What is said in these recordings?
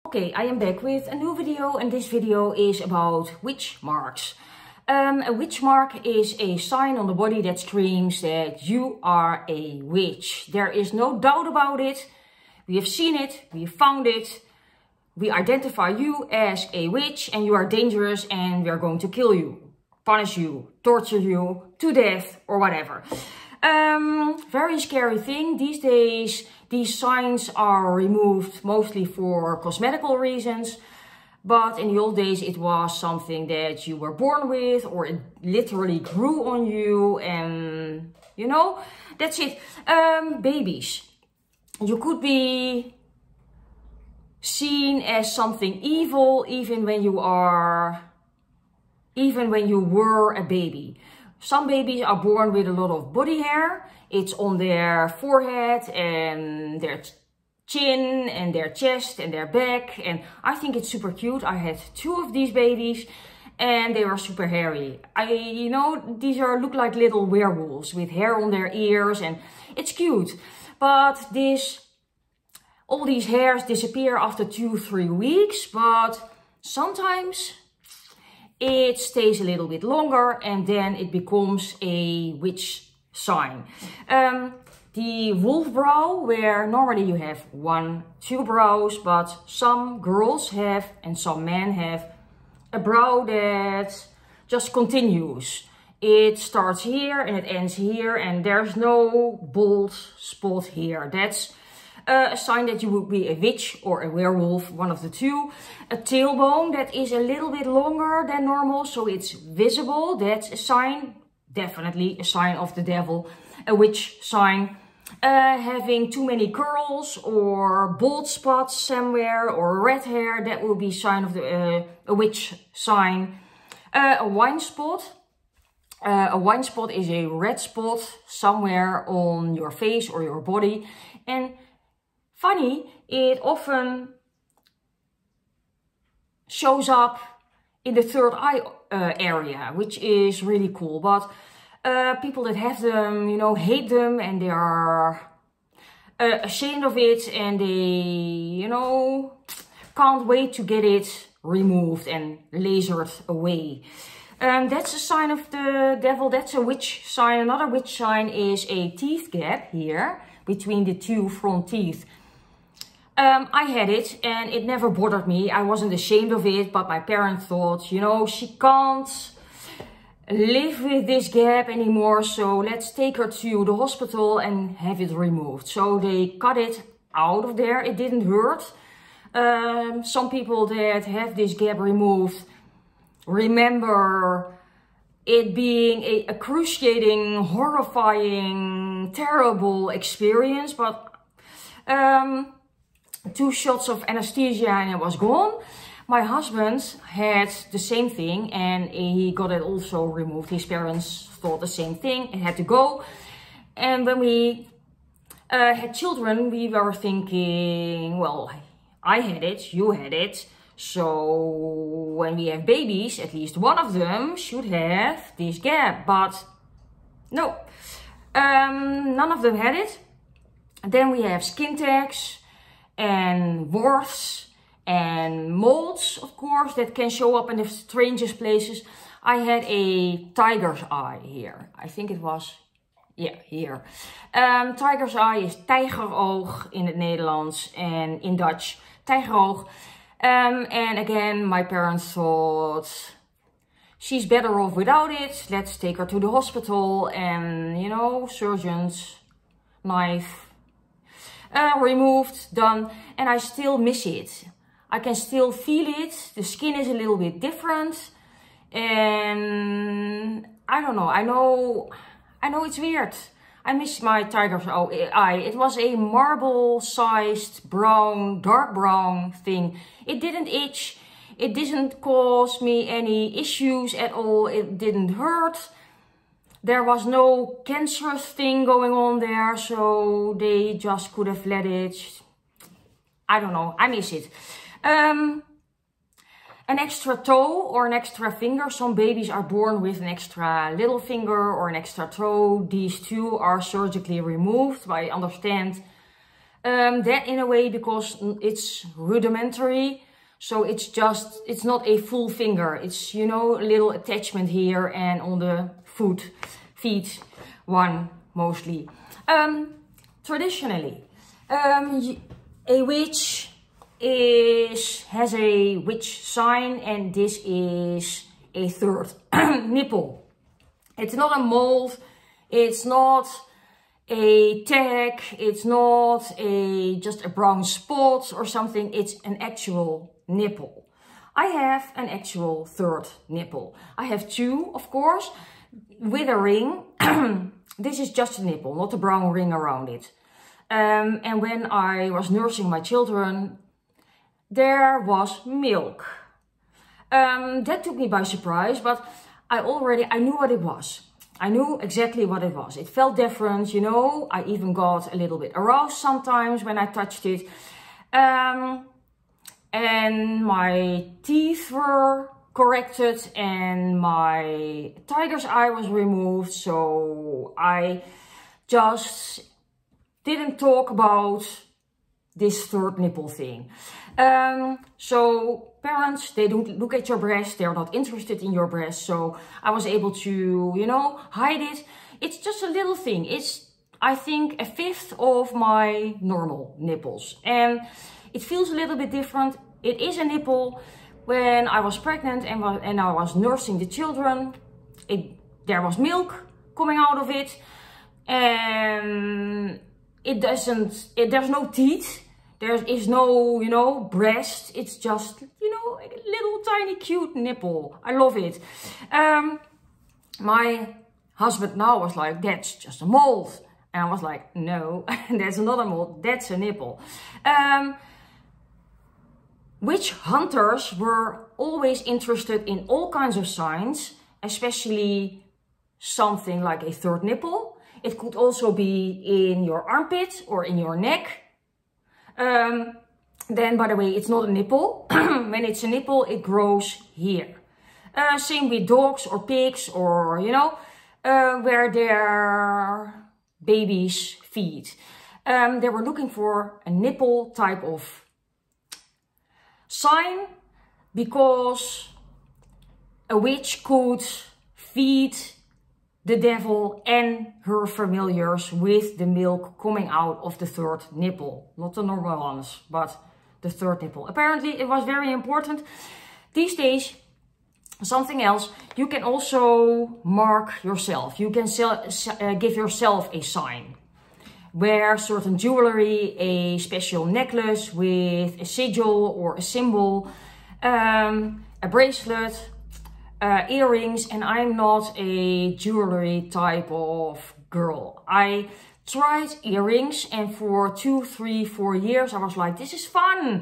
Okay, I am back with a new video, and this video is about witch marks. A witch mark is a sign on the body that screams that you are a witch. There is no doubt about it. We have seen it, we have found it. We identify you as a witch and you are dangerous and we are going to kill you, punish you, torture you to death or whatever. Very scary thing. These days, these signs are removed mostly for cosmetical reasons. But in the old days, it was something that you were born with, or it literally grew on you, and you know, that's it. Babies. You could be seen as something evil even when you were a baby. Some babies are born with a lot of body hair. It's on their forehead and their chin and their chest and their back, and I think it's super cute. I had 2 of these babies and they were super hairy. These look like little werewolves with hair on their ears, and it's cute. But all these hairs disappear after 2-3 weeks, but sometimes it stays a little bit longer and then it becomes a witch sign. The wolf brow, where normally you have 1-2 brows, but some girls have and some men have a brow that just continues. It starts here and it ends here and there's no bald spot here. That's a sign that you would be a witch or a werewolf, one of the two. A tailbone that is a little bit longer than normal, so it's visible. That's a sign, definitely a sign of the devil. A witch sign. Having too many curls or bald spots somewhere or red hair, that will be sign of a witch sign. A wine spot. A wine spot is a red spot somewhere on your face or your body. And funny, it often shows up in the third eye area, which is really cool. But people that have them, hate them and they are ashamed of it, and they, can't wait to get it removed and lasered away. That's a sign of the devil. That's a witch sign. Another witch sign is a teeth gap here between the 2 front teeth. I had it and it never bothered me. I wasn't ashamed of it, but my parents thought, she can't live with this gap anymore, so let's take her to the hospital and have it removed. So they cut it out of there. It didn't hurt. Some people that have this gap removed remember it being a excruciating, horrifying, terrible experience, but 2 shots of anesthesia and it was gone. My husband had the same thing and he got it also removed. His parents thought the same thing. It had to go. And when we had children, we were thinking, well, I had it, you had it. So when we have babies, at least one of them should have this gap. But no, none of them had it. Then we have skin tags and warts and molds, of course, that can show up in the strangest places. I had a tiger's eye here. I think it was, yeah, here. Tiger's eye is tijgeroog in het Nederlands and in Dutch, tijgeroog. And again, my parents thought, she's better off without it. Let's take her to the hospital and, surgeons, knife, removed, done. And I still miss it. I can still feel it. The skin is a little bit different. And I don't know. I know it's weird. I miss my tiger's eye. It was a marble-sized brown, dark brown thing. It didn't itch. It didn't cause me any issues at all. It didn't hurt. There was no cancerous thing going on there, so they just could have let it. I don't know. I miss it. An extra toe or an extra finger. Some babies are born with an extra little finger or an extra toe. These 2 are surgically removed. I understand That in a way because it's rudimentary. So it's not a full finger. It's, you know, a little attachment here and on the feet one mostly. Traditionally, a witch has a witch sign, and this is a third nipple. It's not a mold, it's not a tag, it's not just a brown spot or something, it's an actual nipple. I have an actual third nipple. I have two, of course, with a ring. This is just a nipple, not a brown ring around it. And when I was nursing my children, there was milk. That took me by surprise, but I knew what it was. I knew exactly what it was. It felt different, you know. I even got a little bit aroused sometimes when I touched it. And my teeth were corrected and my tiger's eye was removed. So I just didn't talk about this third nipple thing. So parents, they don't look at your breast, they're not interested in your breast. So I was able to, you know, hide it. It's just a little thing. It's, I think, a fifth of my normal nipples. And it feels a little bit different. It is a nipple. When I was pregnant and I was nursing the children, there was milk coming out of it. And there's no teeth. There is no, you know, breast. It's just, you know, a little tiny cute nipple. I love it. My husband now was like, that's just a mold. And I was like, no, that's not a mold. That's a nipple. Witch hunters were always interested in all kinds of signs, especially something like a third nipple. It could also be in your armpit or in your neck. Then, by the way, it's not a nipple. When it's a nipple, it grows here. Same with dogs or pigs or, you know, where their babies feed. They were looking for a nipple type of sign because a witch could feed the devil and her familiars with the milk coming out of the third nipple. Not the normal ones, but the third nipple. Apparently it was very important. These days, something else, you can also mark yourself. You can give yourself a sign. Wear certain jewelry, a special necklace with a sigil or a symbol, a bracelet, earrings, and I'm not a jewelry type of girl. I tried earrings and for 2, 3, 4 years I was like, this is fun.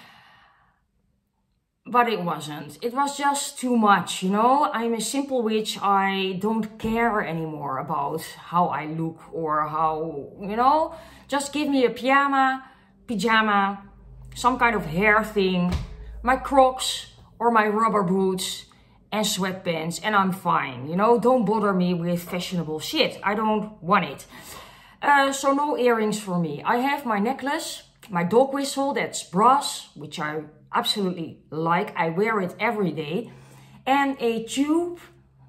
But it wasn't. It was just too much, you know. I'm a simple witch. I don't care anymore about how I look or how, you know. Just give me a pyjama, some kind of hair thing, my Crocs or my rubber boots and sweatpants, and I'm fine, you know. Don't bother me with fashionable shit. I don't want it. So no earrings for me. I have my necklace, my dog whistle, that's brass, which I absolutely like. I wear it every day. And a tube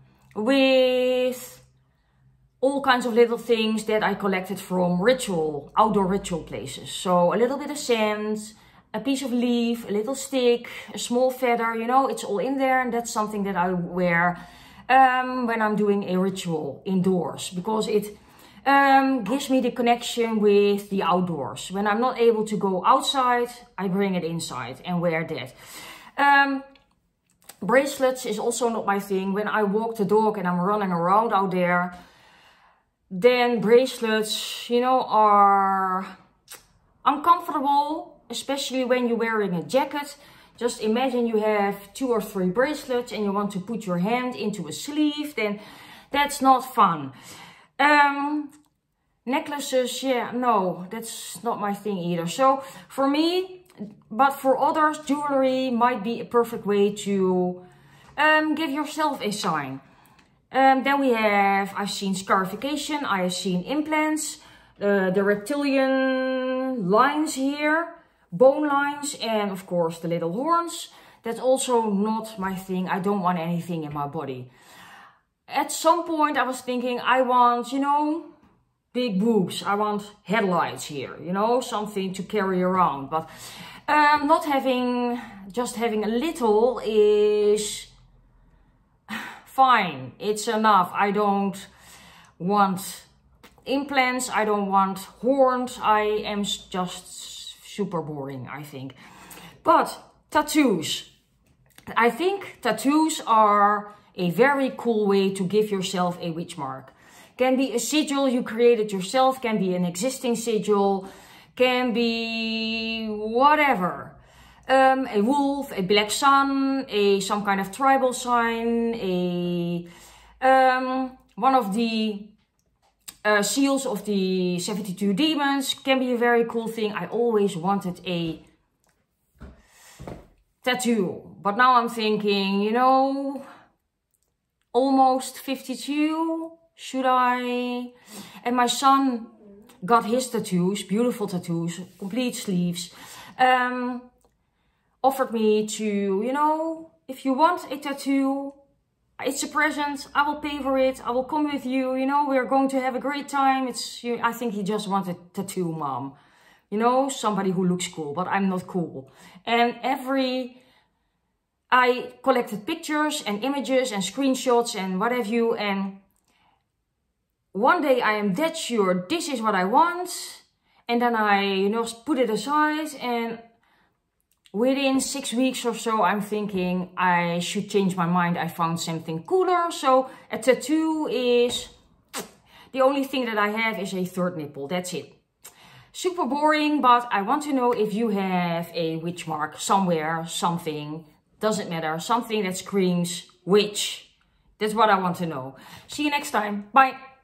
with all kinds of little things that I collected from outdoor ritual places. So a little bit of sand, a piece of leaf, a little stick, a small feather, you know, it's all in there. And that's something that I wear when I'm doing a ritual indoors, because it gives me the connection with the outdoors. When I'm not able to go outside, I bring it inside and wear that. Bracelets is also not my thing. When I walk the dog and I'm running around out there, then bracelets, you know, are uncomfortable, especially when you're wearing a jacket. Just imagine you have 2 or 3 bracelets and you want to put your hand into a sleeve, then that's not fun. Necklaces, yeah, no, that's not my thing either. So for me, but for others, jewelry might be a perfect way to give yourself a sign. Then I've seen scarification, I have seen implants. the reptilian lines here, bone lines, and of course the little horns. That's also not my thing. I don't want anything in my body. At some point I was thinking, I want, you know, big boobs. I want headlights here, you know, something to carry around. But not having, just having a little is fine. It's enough. I don't want implants. I don't want horns. I am just super boring, I think. But tattoos. I think tattoos are a very cool way to give yourself a witch mark. Can be a sigil you created yourself, can be an existing sigil, can be whatever. A wolf, a black sun, some kind of tribal sign, one of the seals of the 72 demons can be a very cool thing. I always wanted a tattoo, but now I'm thinking, you know, almost 52, should I? And my son got his tattoos, beautiful tattoos, complete sleeves, offered me to, you know, if you want a tattoo, it's a present, I will pay for it, I will come with you, you know, we're going to have a great time. I think he just wanted tattoo mom, you know, somebody who looks cool, but I'm not cool. And I collected pictures and images and screenshots and what have you, and one day I am dead sure this is what I want, and then I, you know, put it aside, and within 6 weeks or so I'm thinking I should change my mind. I found something cooler. So a tattoo is the only thing that I have is a third nipple. That's it. Super boring, but I want to know if you have a witch mark somewhere, something. Doesn't matter. Something that screams witch. That's what I want to know. See you next time. Bye.